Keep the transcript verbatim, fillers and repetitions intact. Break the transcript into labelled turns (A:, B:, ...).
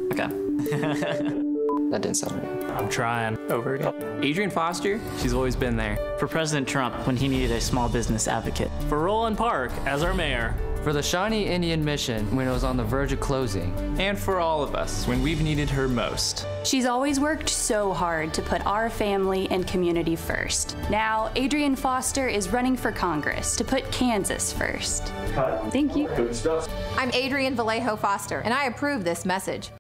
A: Okay.
B: That didn't sound right.
C: I'm trying. Over again.
A: Adrienne Foster, she's always been there.
D: For President Trump when he needed a small business advocate.
C: For Roland Park as our mayor.
B: For the Shawnee Indian Mission when it was on the verge of closing.
A: And for all of us when we've needed her most.
E: She's always worked so hard to put our family and community first. Now, Adrienne Foster is running for Congress to put Kansas first. Thank you.
F: I'm Adrienne Vallejo Foster, and I approve this message.